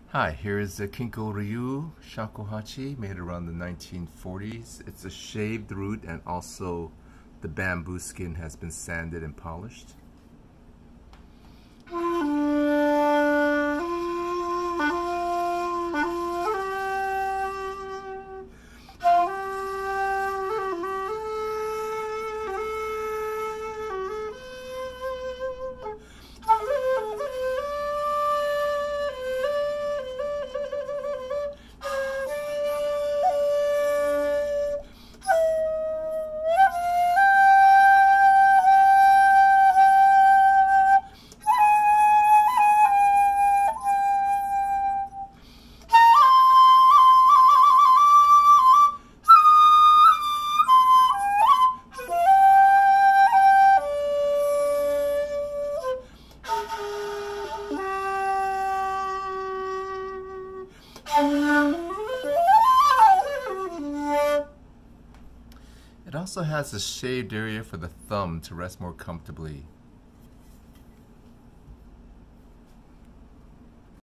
Hi, here is the Kinko Ryu shakuhachi made around the 1940s. It's a shaved root and also the bamboo skin has been sanded and polished. It also has a shaved area for the thumb to rest more comfortably.